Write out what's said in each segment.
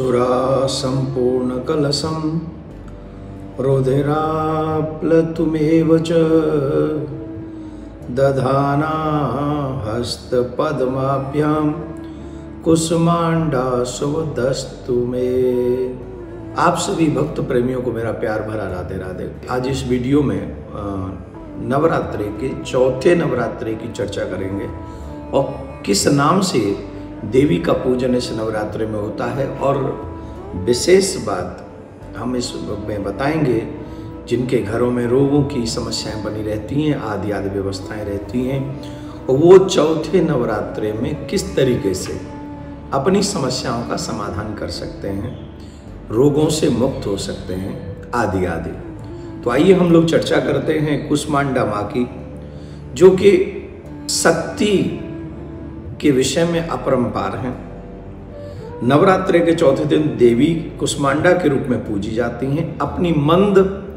सुरा संपूर्ण कलशं रुधिराप्लुतमेव च दधाना हस्तपद्माभ्यां कुसुमांडाशुभदस्तु मे। आप सभी भक्त प्रेमियों को मेरा प्यार भरा राधे राधे। आज इस वीडियो में नवरात्रि के चौथे नवरात्रि की चर्चा करेंगे और किस नाम से देवी का पूजन इस नवरात्रि में होता है, और विशेष बात हम इस में बताएंगे जिनके घरों में रोगों की समस्याएं बनी रहती हैं, आदि आदि व्यवस्थाएं रहती हैं, और वो चौथे नवरात्रि में किस तरीके से अपनी समस्याओं का समाधान कर सकते हैं, रोगों से मुक्त हो सकते हैं, आदि आदि। तो आइए हम लोग चर्चा करते हैं कुसमांडा माँ की, जो कि शक्ति के विषय में अपरंपार हैं। नवरात्रि के चौथे दिन देवी कुसमांडा के रूप में पूजी जाती हैं। अपनी मंद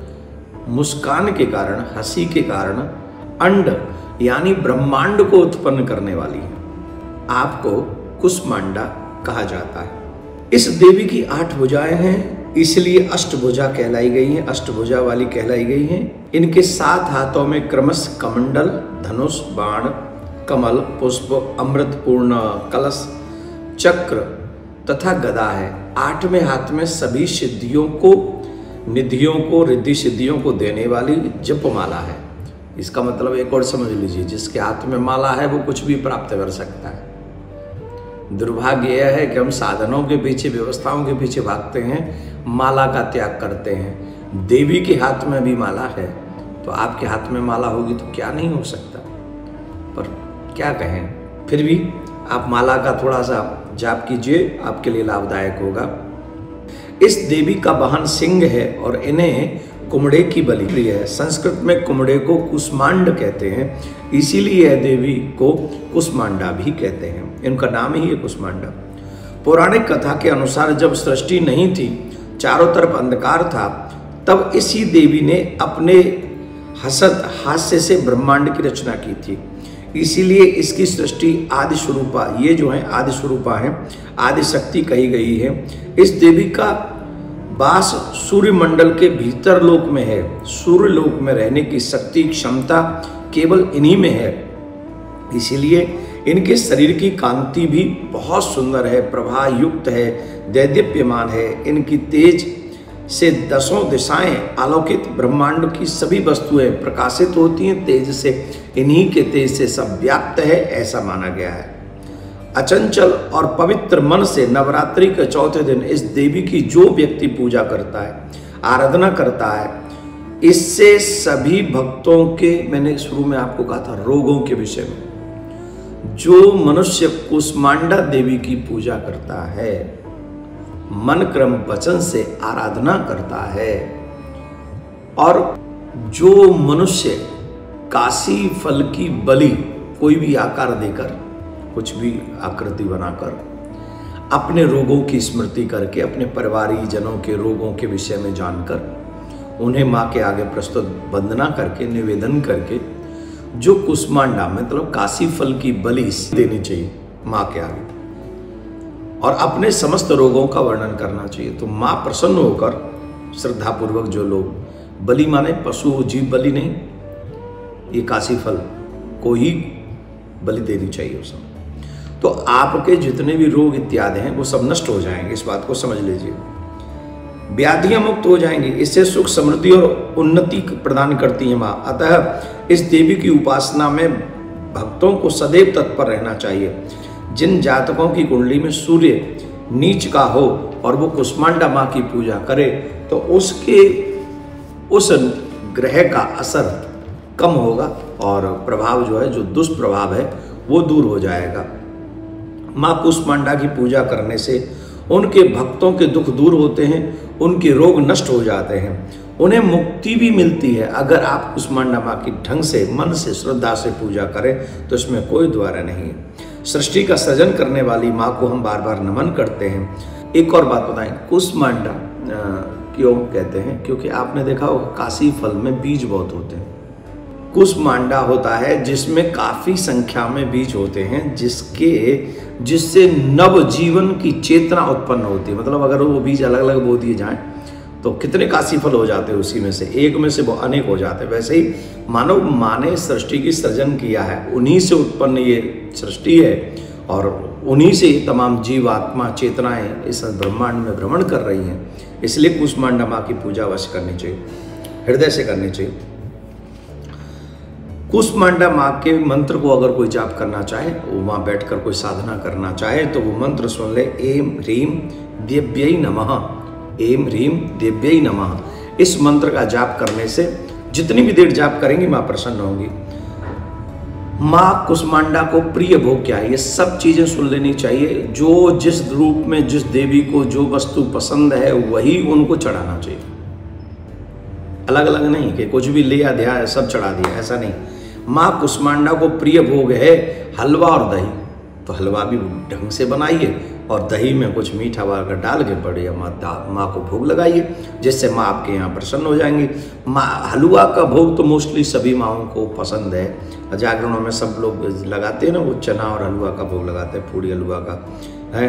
मुस्कान के कारण, हंसी के कारण अंड यानी ब्रह्मांड को उत्पन्न करने वाली है। आपको कुसमांडा कहा जाता है। इस देवी की 8 भुजाएं हैं, इसलिए अष्टभुजा कहलाई गई हैं, अष्टभुजा वाली कहलाई गई हैं। इनके 7 हाथों में क्रमश कमंडल, धनुष, बाण, कमल, पुष्प, अमृतपूर्ण कलश, चक्र तथा गदा है। 8वें हाथ में सभी सिद्धियों को, निधियों को, रिद्धि सिद्धियों को देने वाली जपमाला है। इसका मतलब एक और समझ लीजिए, जिसके हाथ में माला है वो कुछ भी प्राप्त कर सकता है। दुर्भाग्य यह है कि हम साधनों के पीछे, व्यवस्थाओं के पीछे भागते हैं, माला का त्याग करते हैं। देवी के हाथ में भी माला है, तो आपके हाथ में माला होगी तो क्या नहीं हो सकता। पर क्या कहें, फिर भी आप माला का थोड़ा सा जाप कीजिए, आपके लिए लाभदायक होगा। इस देवी का वाहन सिंह है और इन्हें कुमड़े की बलि प्रिय है। संस्कृत में कुमड़े को कुसमांड कहते हैं, इसीलिए यह देवी को कुसमांडा भी कहते हैं। इनका नाम ही है कुसमांडा। पौराणिक कथा के अनुसार जब सृष्टि नहीं थी, चारों तरफ अंधकार था, तब इसी देवी ने अपने हसत हास्य से ब्रह्मांड की रचना की थी। इसीलिए इसकी सृष्टि आदि स्वरूपा, ये जो है आदि स्वरूपा है, आदि शक्ति कही गई है। इस देवी का वास सूर्यमंडल के भीतर लोक में है। सूर्य लोक में रहने की शक्ति, क्षमता केवल इन्हीं में है। इसीलिए इनके शरीर की कांति भी बहुत सुंदर है, प्रभा युक्त है, दैदीप्यमान है। इनकी तेज से 10 दिशाएं आलोकित, ब्रह्मांड की सभी वस्तुएं प्रकाशित होती हैं तेज से। इन्हीं के तेज से सब व्याप्त है, ऐसा माना गया है। अचंचल और पवित्र मन से नवरात्रि के चौथे दिन इस देवी की जो व्यक्ति पूजा करता है, आराधना करता है, इससे सभी भक्तों के, मैंने शुरू में आपको कहा था रोगों के विषय में, जो मनुष्य कुसमांडा देवी की पूजा करता है, मन क्रम वचन से आराधना करता है, और जो मनुष्य काशी फल की बलि कोई भी आकार देकर, कुछ भी आकृति बनाकर, अपने रोगों की स्मृति करके, अपने परिवारी जनों के रोगों के विषय में जानकर, उन्हें माँ के आगे प्रस्तुत वंदना करके, निवेदन करके, जो कुसमांडा मतलब काशी फल की बलि देनी चाहिए माँ के आगे, और अपने समस्त रोगों का वर्णन करना चाहिए। तो माँ प्रसन्न होकर श्रद्धापूर्वक जो लोग, बलि माने पशु जीव बलि नहीं, ये काशी फल को ही बलि देनी चाहिए उस समय। तो आपके जितने भी रोग इत्यादि हैं वो सब नष्ट हो जाएंगे, इस बात को समझ लीजिए। व्याधियां मुक्त हो जाएंगी। इससे सुख, समृद्धि और उन्नति प्रदान करती है माँ। अतः इस देवी की उपासना में भक्तों को सदैव तत्पर रहना चाहिए। जिन जातकों की कुंडली में सूर्य नीच का हो और वो कुसमांडा माँ की पूजा करे, तो उसके उस ग्रह का असर कम होगा और प्रभाव जो है, जो दुष्प्रभाव है, वो दूर हो जाएगा। माँ कुसमांडा की पूजा करने से उनके भक्तों के दुख दूर होते हैं, उनके रोग नष्ट हो जाते हैं, उन्हें मुक्ति भी मिलती है। अगर आप कुसमांडा माँ की ढंग से, मन से, श्रद्धा से पूजा करें तो इसमें कोई द्वारा नहीं है। सृष्टि का सृजन करने वाली माँ को हम बार बार नमन करते हैं। एक और बात बताएं, कुसमांडा क्यों कहते हैं? क्योंकि आपने देखा होगा काशी फल में बीज बहुत होते हैं। कुसमांडा होता है जिसमें काफ़ी संख्या में बीज होते हैं, जिसके जिससे नव जीवन की चेतना उत्पन्न होती है। मतलब अगर वो बीज अलग अलग बो दिए जाएं तो कितने काशी फल हो जाते हैं, उसी में से एक में से वो अनेक हो जाते हैं। वैसे ही मानव माँ ने सृष्टि की सृजन किया है, उन्हीं से उत्पन्न ये सृष्टि है और उन्हीं से तमाम जीव आत्मा चेतनाएं इस ब्रह्मांड में भ्रमण कर रही हैं। इसलिए कूष्मांडा माँ की पूजा अवश्य करनी चाहिए, हृदय से करनी चाहिए। कूष्मांडा माँ के मंत्र को अगर कोई जाप करना चाहे, वो वहाँ बैठकर कोई साधना करना चाहे तो वो मंत्र सुन ले, एम ह्रीम देव्यै नमः, एम ह्रीम देव्यै नमः। इस मंत्र का जाप करने से जितनी भी देर जाप करेंगी माँ प्रसन्न होंगी। माँ कुष्मांडा को प्रिय भोग क्या है, ये सब चीजें सुन लेनी चाहिए। जो जिस रूप में जिस देवी को जो वस्तु पसंद है वही उनको चढ़ाना चाहिए। अलग अलग नहीं कि कुछ भी लिया दिया सब चढ़ा दिया, ऐसा नहीं। माँ कुष्मांडा को प्रिय भोग है हलवा और दही, तो हलवा भी ढंग से बनाइए और दही में कुछ मीठा वाला डाल के बढ़िया माँ को भोग लगाइए, जिससे माँ आपके यहाँ प्रसन्न हो जाएंगी। माँ हलवा का भोग तो मोस्टली सभी माँओं को पसंद है, जागरणों में सब लोग लगाते हैं ना, वो चना और हलवा का भोग लगाते हैं, पूड़ी हलवा का है।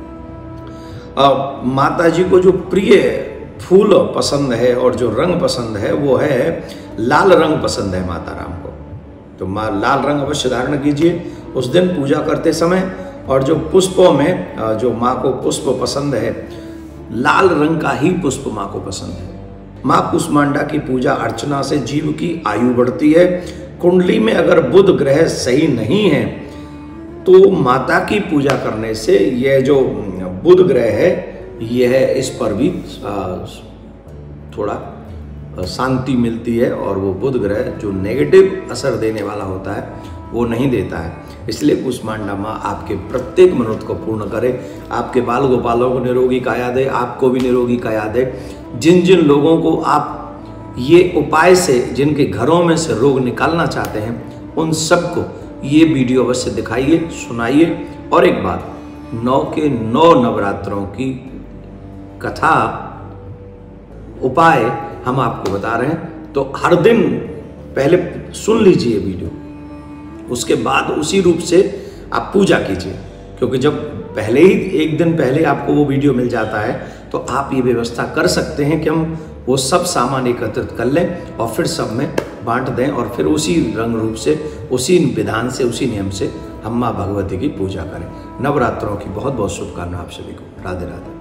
माता जी को जो प्रिय फूल पसंद है और जो रंग पसंद है वो है लाल रंग पसंद है माता राम को, तो माँ लाल रंग अवश्य धारण कीजिए उस दिन पूजा करते समय। और जो पुष्पों में जो माँ को पुष्प पसंद है, लाल रंग का ही पुष्प माँ को पसंद है। माँ कुष्मांडा की पूजा अर्चना से जीव की आयु बढ़ती है। कुंडली में अगर बुध ग्रह सही नहीं है तो माता की पूजा करने से यह जो बुध ग्रह है यह इस पर भी थोड़ा शांति मिलती है, और वो बुध ग्रह जो नेगेटिव असर देने वाला होता है वो नहीं देता है। इसलिए कूष्मांडा माँ आपके प्रत्येक मनोरथ को पूर्ण करे, आपके बाल गोपालों को निरोगी काया दे, आपको भी निरोगी काया दे। जिन जिन लोगों को आप ये उपाय से, जिनके घरों में से रोग निकालना चाहते हैं, उन सबको ये वीडियो अवश्य दिखाइए, सुनाइए। और एक बात, 9 के 9 नवरात्रों की कथा उपाय हम आपको बता रहे हैं, तो हर दिन पहले सुन लीजिए वीडियो, उसके बाद उसी रूप से आप पूजा कीजिए। क्योंकि जब पहले ही एक दिन पहले आपको वो वीडियो मिल जाता है तो आप ये व्यवस्था कर सकते हैं कि हम वो सब सामान एकत्रित कर लें और फिर सब में बांट दें, और फिर उसी रंग रूप से, उसी विधान से, उसी नियम से हम माँ भगवती की पूजा करें। नवरात्रों की बहुत बहुत शुभकामनाएं आप सभी को। राधे राधे।